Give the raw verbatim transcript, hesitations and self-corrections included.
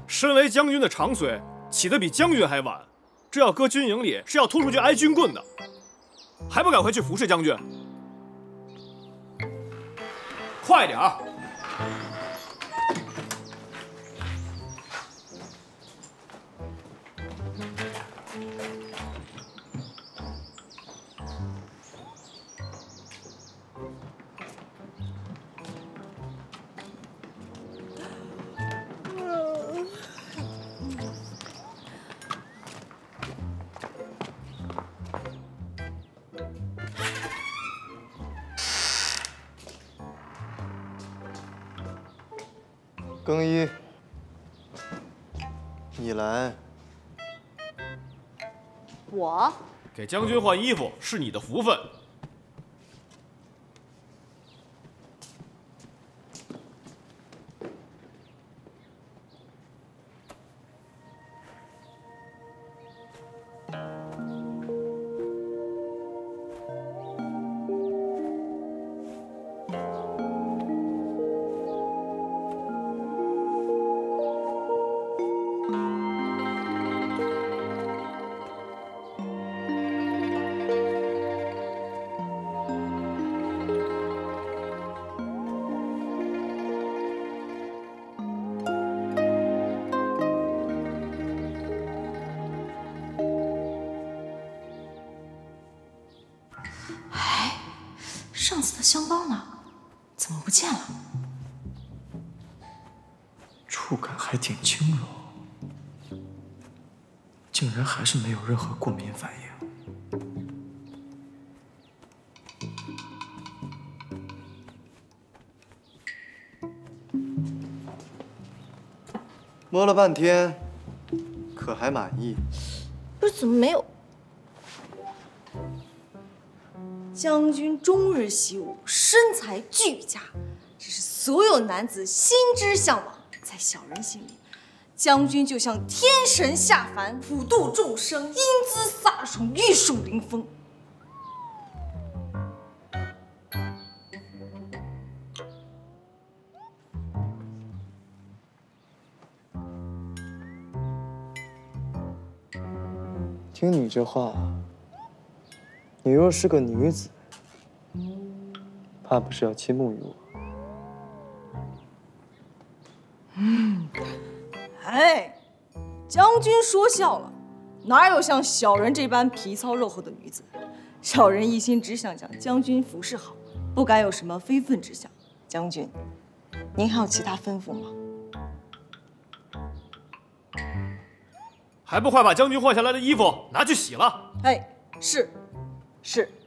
身为将军的长随起得比将军还晚，这要搁军营里是要拖出去挨军棍的，还不赶快去服侍将军？快点儿！ 更衣，你来。 我给将军换衣服是你的福分。 上次的香包呢？怎么不见了？ 触感还挺轻柔，竟然还是没有任何过敏反应。 摸了半天，可还满意？ 不是，怎么没有？ 将军终日习武，身材俱佳，这是所有男子心之向往。在小人心里，将军就像天神下凡，普度众生，英姿飒爽，玉树临风。 听你这话，你若是个女子，怕不是要倾慕于我？ 嗯，哎，将军说笑了，哪有像小人这般皮糙肉厚的女子？小人一心只想将将军服侍好，不敢有什么非分之想。将军，您还有其他吩咐吗？ 还不快把将军换下来的衣服拿去洗了！ 哎，是，是。